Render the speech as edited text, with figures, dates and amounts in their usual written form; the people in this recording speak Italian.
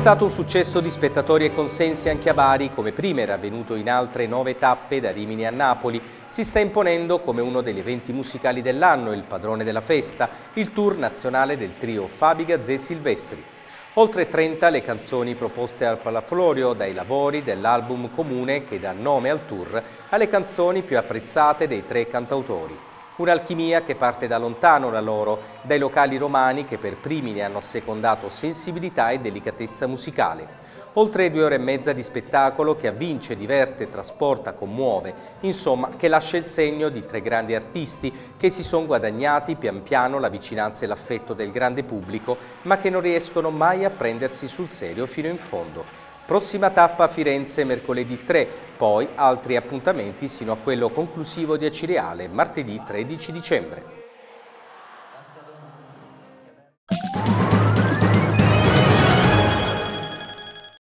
stato un successo di spettatori e consensi anche a Bari, come prima era avvenuto in altre 9 tappe da Rimini a Napoli. Si sta imponendo come uno degli eventi musicali dell'anno, il padrone della festa, il tour nazionale del trio Fabi Gazzè Silvestri. Oltre 30 le canzoni proposte al Palaflorio, dai lavori dell'album comune che dà nome al tour alle canzoni più apprezzate dei 3 cantautori. Un'alchimia che parte da lontano la loro, dai locali romani che per primi ne hanno assecondato sensibilità e delicatezza musicale. Oltre 2 ore e mezza di spettacolo che avvince, diverte, trasporta, commuove, insomma che lascia il segno di 3 grandi artisti che si sono guadagnati pian piano la vicinanza e l'affetto del grande pubblico, ma che non riescono mai a prendersi sul serio fino in fondo. Prossima tappa a Firenze mercoledì 3, poi altri appuntamenti sino a quello conclusivo di Acireale martedì 13 dicembre.